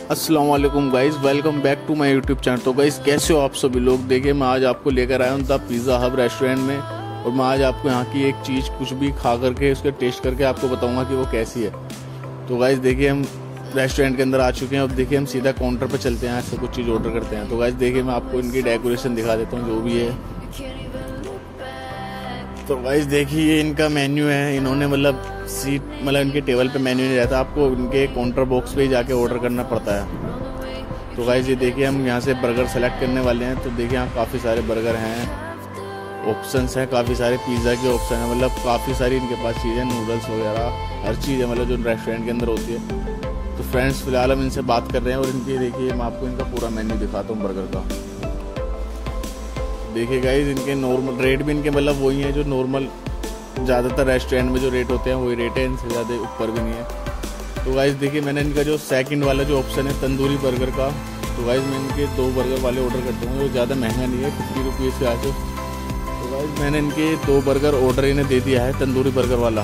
अस्सलाम वालेकुम guys, welcome back to my YouTube channel. तो गाइज़ कैसे हो आप सभी लोग। देखिए मैं आज आपको लेकर आया हूँ द पिज़्ज़ा हब रेस्टोरेंट में, और मैं आज आपको यहाँ की एक चीज़ कुछ भी खा करके उसका टेस्ट करके आपको बताऊँगा कि वो कैसी है। तो गाइज़ देखिए हम रेस्टोरेंट के अंदर आ चुके हैं। अब देखिए हम सीधा काउंटर पर चलते हैं, ऐसे कुछ चीज़ ऑर्डर करते हैं। तो गाइज़ देखिए मैं आपको इनकी डेकोरेशन दिखा देता हूँ जो भी है। तो गाइज़ देखिए ये इनका मेन्यू है। इन्होंने मतलब इनके टेबल पे मेन्यू नहीं रहता, आपको इनके काउंटर बॉक्स पे ही जाके ऑर्डर करना पड़ता है। तो गाइज़ ये देखिए हम यहाँ से बर्गर सेलेक्ट करने वाले हैं। तो देखिए यहाँ काफ़ी सारे बर्गर हैं, ऑप्शंस हैं, काफ़ी सारे पिज़्ज़ा के ऑप्शन हैं, मतलब काफ़ी सारी इनके पास चीज़ें, नूडल्स वगैरह हर चीज़ है, मतलब जो रेस्टोरेंट के अंदर होती है। तो फ्रेंड्स फिलहाल हम इनसे बात कर रहे हैं और इनकी देखिए मैं आपको इनका पूरा मेन्यू दिखाता हूँ बर्गर का। देखिए गाइस इनके नॉर्मल रेट भी इनके मतलब वही है जो नॉर्मल ज़्यादातर रेस्टोरेंट में जो रेट होते हैं वही रेट है, इनसे ज़्यादा ऊपर भी नहीं है। तो गाइस देखिए मैंने इनका जो सेकंड वाला जो ऑप्शन है तंदूरी बर्गर का, तो गाइस मैं इनके 2 बर्गर वाले ऑर्डर करता हूँ। वो ज़्यादा महंगा नहीं है, 50 रुपीज़ के आके। तो गाइस मैंने इनके 2 बर्गर ऑर्डर इन्हें दे दिया है, तंदूरी बर्गर वाला।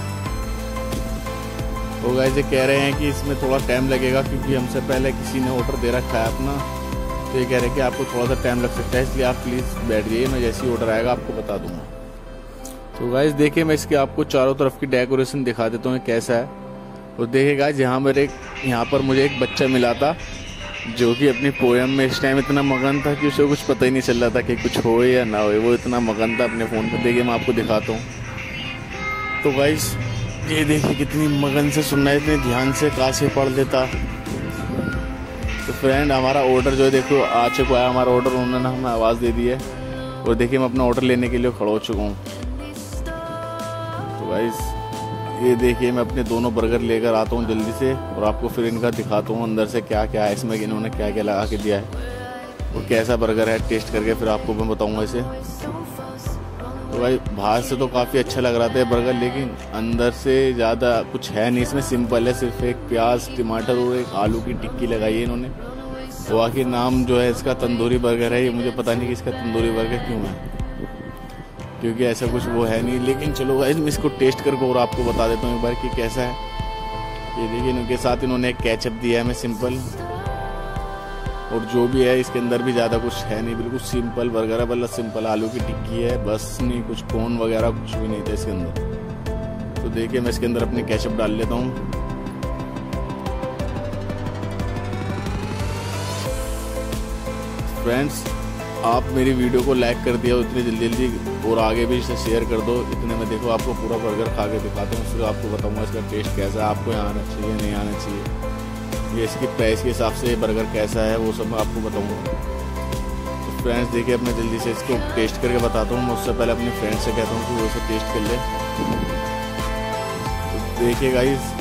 तो गाइस ये कह रहे हैं कि इसमें थोड़ा टाइम लगेगा क्योंकि हमसे पहले किसी ने ऑर्डर दे रखा है अपना। तो ये कह रहे हैं कि आपको थोड़ा सा टाइम लग सकता है, इसलिए आप प्लीज़ बैठ जाइए, मैं जैसे ही ऑर्डर आएगा आपको बता दूंगा। तो गाइस देखिए मैं इसके आपको चारों तरफ की डेकोरेशन दिखा देता हूँ कैसा है। और देखिए गाइस यहाँ पर मुझे एक बच्चा मिला था जो कि अपनी पोएम में इस टाइम इतना मगन था कि उसे कुछ पता ही नहीं चल रहा था कि कुछ हो या ना हो, वो इतना मगन था अपने फ़ोन पर। देखिए मैं आपको दिखाता हूँ। तो गाइस ये देखिए कितनी मगन से सुनना है, इतने ध्यान से कहाँ से पढ़ लेता। तो फ्रेंड हमारा ऑर्डर जो है देखो आ चुका है, हमारा ऑर्डर उन्होंने हमें आवाज़ दे दी है। और देखिए मैं अपना ऑर्डर लेने के लिए खड़ा हो चुका हूँ। तो गाइस ये देखिए मैं अपने दोनों बर्गर लेकर आता हूँ जल्दी से, और आपको फिर इनका दिखाता हूँ अंदर से क्या क्या है, इसमें इन्होंने क्या क्या लगा के दिया है और कैसा बर्गर है। टेस्ट करके फिर आपको मैं बताऊँगा इसे। तो भाई बाहर से तो काफ़ी अच्छा लग रहा था बर्गर, लेकिन अंदर से ज़्यादा कुछ है नहीं इसमें, सिंपल है। सिर्फ एक प्याज, टमाटर और एक आलू की टिक्की लगाई है इन्होंने। बाकी नाम जो है इसका तंदूरी बर्गर है। ये मुझे पता नहीं कि इसका तंदूरी बर्गर क्यों है, क्योंकि ऐसा कुछ वो है नहीं। लेकिन चलो गाइस मैं इसको टेस्ट करके और आपको बता देता हूँ एक बार कि कैसा है। ये देखिए इनके साथ इन्होंने एक केचप दिया है हमें सिंपल, और जो भी है इसके अंदर भी ज़्यादा कुछ है नहीं, बिल्कुल सिंपल बर्गर है, मतलब सिंपल आलू की टिक्की है बस, नहीं कुछ कॉर्न वगैरह कुछ भी नहीं था इसके अंदर। तो देखिए मैं इसके अंदर अपनी केचप डाल लेता हूँ। फ्रेंड्स आप मेरी वीडियो को लाइक कर दिया इतनी जल्दी जल्दी, और आगे भी इसे शेयर कर दो। इतने में देखो आपको पूरा बर्गर खा के दिखाता हूँ, फिर आपको बताऊँगा इसका टेस्ट कैसा है, आपको यहाँ आना चाहिए नहीं आना चाहिए, ये इसकी प्राइस के हिसाब से बर्गर कैसा है वो सब मैं आपको बताऊंगा। तो फ्रेंड्स देखिए अब मैं जल्दी से इसको टेस्ट करके बताता हूँ। मैं उससे पहले अपने फ्रेंड से कहता हूँ कि वो इसे टेस्ट कर ले। तो देखिए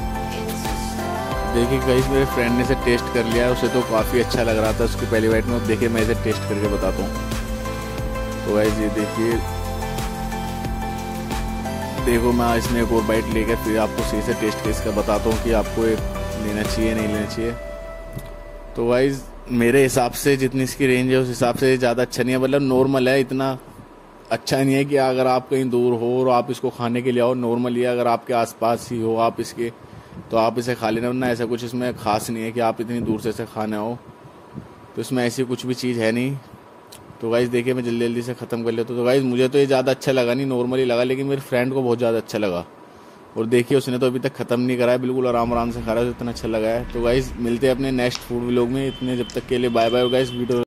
गाइस मेरे फ्रेंड ने इसे टेस्ट कर लिया है, उसे तो काफ़ी अच्छा लग रहा था उसकी पहली बाइट में। अब देखिए मैं इसे टेस्ट करके बताता हूँ। तो गाइस ये देखो मैं इसमें एक और बाइट लेकर फिर आपको सही से टेस्ट कर इसका बताता हूँ कि आपको एक लेना चाहिए नहीं लेना चाहिए। तो गाइस मेरे हिसाब से जितनी इसकी रेंज है उस हिसाब से ज़्यादा अच्छा नहीं है, मतलब नॉर्मल है, इतना अच्छा नहीं है कि अगर आप कहीं दूर हो और आप इसको खाने के लिए आओ। नॉर्मली अगर आपके आसपास ही हो आप इसके, तो आप इसे खा लेना, वरना ऐसा कुछ इसमें खास नहीं है कि आप इतनी दूर से इसे खाने आओ। तो इसमें ऐसी कुछ भी चीज़ है नहीं। तो गाइस देखिए मैं जल्दी जल्दी से ख़त्म कर लेता हूँ। तो गाइस मुझे तो ये ज़्यादा अच्छा लगा नहीं, नॉर्मली लगा, लेकिन मेरे फ्रेंड को बहुत ज़्यादा अच्छा लगा। और देखिए उसने तो अभी तक ख़त्म नहीं करा है, बिल्कुल आराम आराम से खा रहा है, तो इतना अच्छा लगा है। तो गाइस मिलते हैं अपने नेक्स्ट फूड व्लॉग में। इतने जब तक के लिए बाय बाय गाइस। वीडियो